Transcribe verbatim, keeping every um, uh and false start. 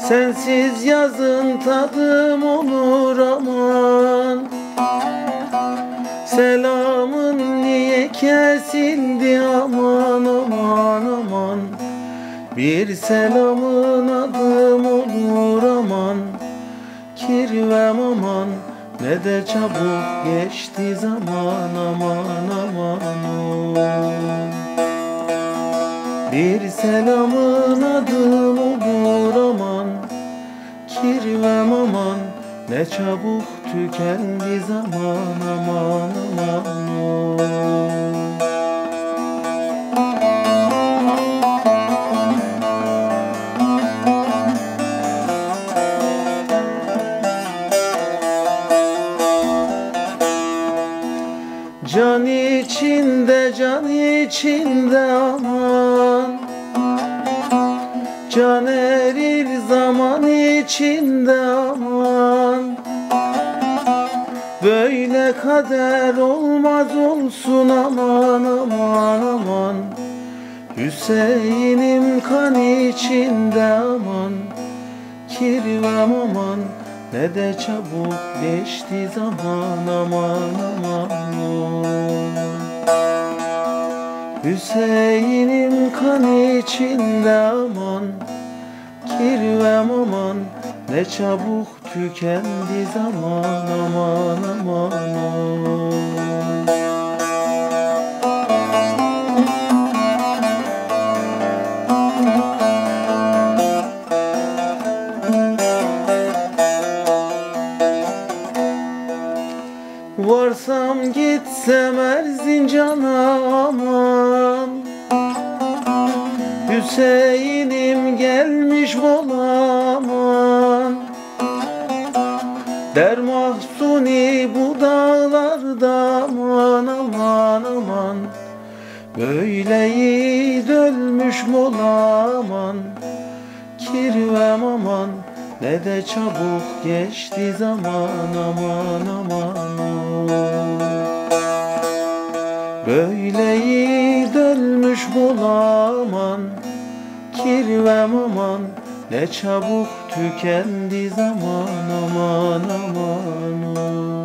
Sensiz yazın tadım olur aman. Selamın niye kesildi aman aman aman. Bir selamın adım olur aman. Kirvem aman, ne de çabuk geçti zaman aman aman oh. Bir selamın adım olur aman. Kirvem aman, ne çabuk tükendi zaman aman aman oh. Can içinde, can içinde aman. Can erir zaman içinde aman. Böyle kader olmaz olsun aman aman aman. Hüseyin'im kan içinde aman. Kirvem aman, ne de çabuk geçti zaman aman aman oh. Hüseyin'im kan içinde aman. Kirvem aman, ne çabuk tükendi zaman aman aman oh. Varsam gitsem Erzincan'a aman. Hüseyin'im gelmiş Bolaman. Der Mahsuni bu dağlarda aman aman aman. Böyle yiğit ölmüş Bolaman. Kirvem aman, ne de çabuk geçti zaman aman aman oh. Böyle yiğit ölmüş Bolaman. Kirvem aman, ne çabuk tükendi zaman aman aman oh.